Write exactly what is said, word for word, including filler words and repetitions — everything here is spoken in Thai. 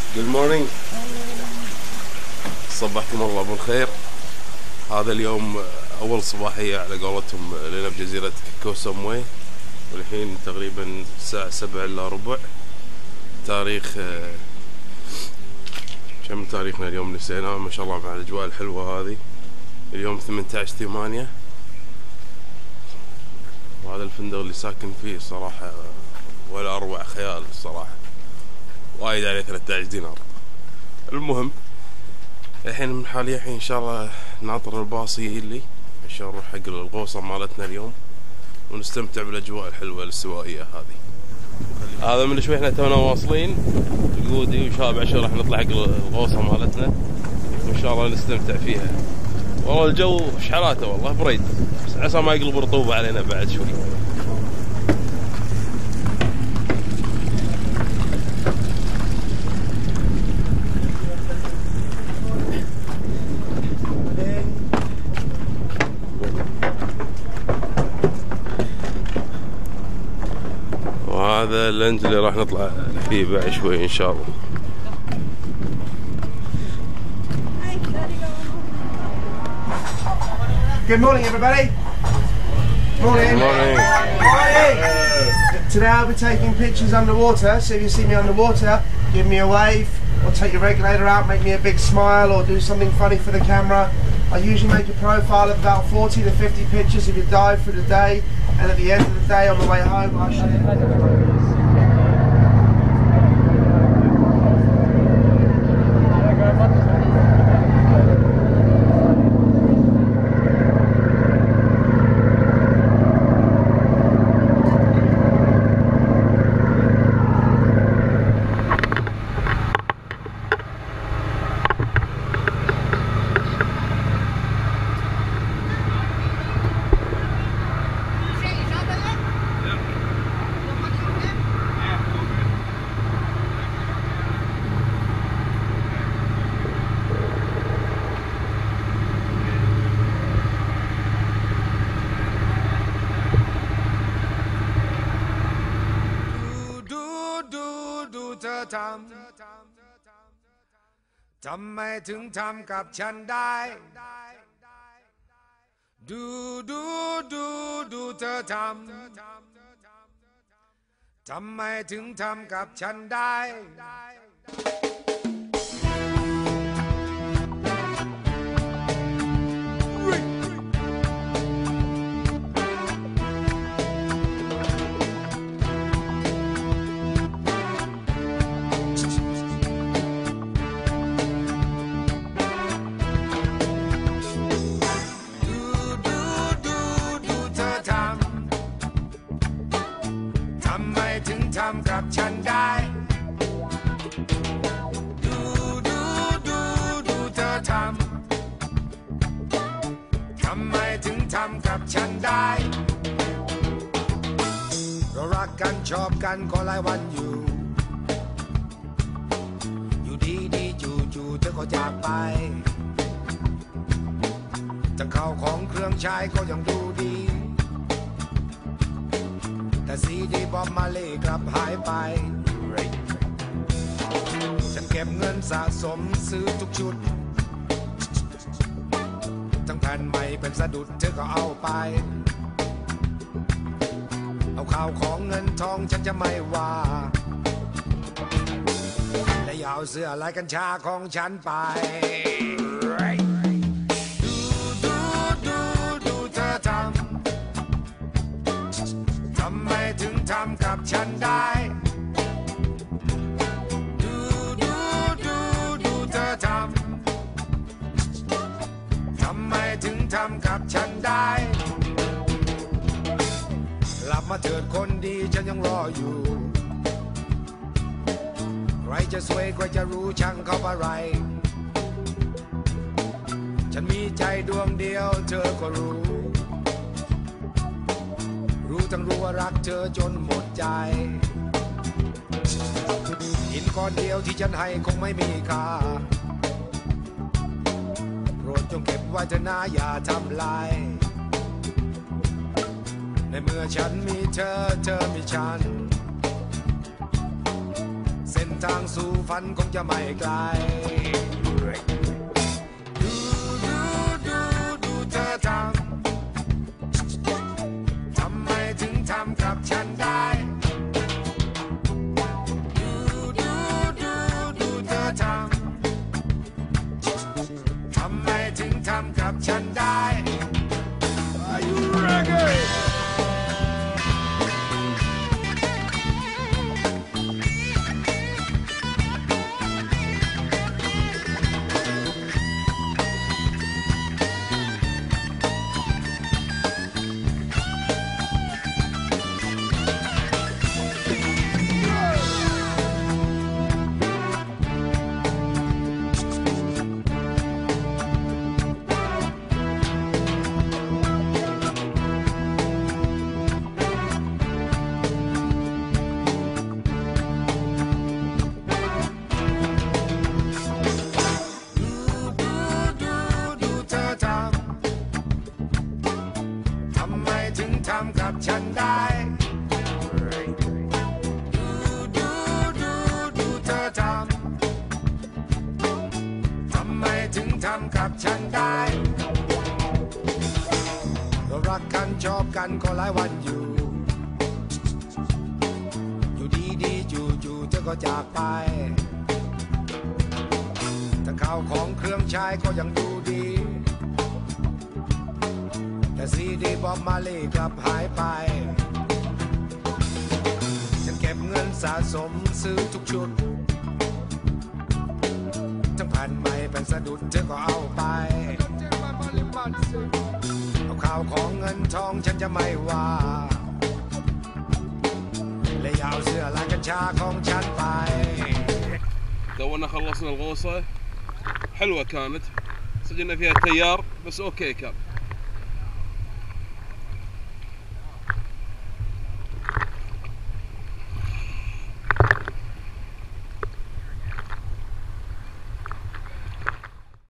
Good morning. صبحكم الله بالخير. هذا اليوم أول صباحية على قولتهم لنا بجزيرة كو ساموي، والحين تقريبا الساعة سبعة إلا ربع. تاريخ كم تاريخنا اليوم؟ نسيناه ما شاء الله مع الأجواء الحلوة هذه. اليوم ثمانية عشر ثمانية، وهذا الفندق اللي ساكن فيه صراحة ولا أروع خيال الصراحة، وايد عليه ثلاثة عشر دينار. المهم الحين من حاليا الحين إن شاء الله ناطر الباص يجي لي عشان نروح حق الغوصة مالتنا اليوم ونستمتع بالأجواء الحلوة الاستوائية هذه. هذا من شوي احنا تونا واصلين القودي وشاب عشان راح نطلع حق الغوصة مالتنا وإن شاء الله نستمتع فيها. والله الجو شحالاته والله بريد، بس عسى ما يقلب رطوبة علينا بعد شوي. وهذا اللينج اللي راح نطلع فيه بعد شوي ان شاء الله. Good morning, everybody. Morning. Good morning. Morning. Today I'll be taking pictures underwater, so if you see me underwater, give me a wave, or take your regulator out, make me a big smile, or do something funny for the camera. I usually make a profile of about forty to fifty pictures if you dive through the day, and at the end of the day on the way home I'll share.ทำทำไมถึงทำกับฉันได้ดูดูดูดูเธอทำทำไมถึงทำกับฉันได้ทำกับฉันได้ดูดูดูดูเธอทำทำไมถึงทำกับฉันได้เรารักกันชอบกันก็หลายวันอยู่อยู่ดีดีจู่จู่เธอก็จากไปทั้งข้าวของเครื่องใช้ก็ยังดูดีแต่ซีดีบอมมาเล่กลับหายไปฉันเก็บเงินสะสมซื้อทุกชุดทั้งแผ่นใหม่เป็นสะดุดเธอก็เอาไปเอาข่าวของเงินทองฉันจะไม่ว่าและอย่าเอาเสื้อลายกัญชาของฉันไปดูดูดูดูเธอทำทำไมถึงทำกับฉันได้ดูดูดูดูเธอทำทำไมถึงทำกับฉันได้กลับมาเถิดคนดีฉันยังรออยู่ใครจะสวยใครจะรู้ช่างเขาอะไรฉันมีใจดวงเดียวเธอก็รู้รู้ทั้งรู้ว่ารักเธอจนหมดใจหินก้อนเดียวที่ฉันให้คงไม่มีค่าโปรดจงเก็บไว้เถอะนะอย่าทำลายในเมื่อฉันมีเธอเธอมีฉัน แสส้นทางสู่ฝันคงจะไม่ไกลดูดูดูดูเธอทำทำไมถึงทำกับฉันได้ดูดูดูดูเธอทำทำไมถึงทำกับฉันได้ Are you ready?ทำกับฉันได้ดูดูดูดูเธอทำทำไมถึงทำกับฉันได้เรารักกันชอบกันก็หลายวันอยู่อยู่ดีดีจู่จู่เธอก็จากไปแต่ข้าวของเครื่องใช้ก็ยังดูดีแต่ซีดีบ๊อบมาลีกลับหายไปฉันเก็บเงินสะสมซื้อทุกชุดทั้งแผ่นใหม่เป็นสะดุดเธอก็เอาไปเอาข่าวของเงินทองฉันจะไม่ว่าเลยเอาเสื้อลายกัญชาของฉันไป تونا خلصنا الغوصة حلوة كانت سجلنا فيها تيار بس اوكي كان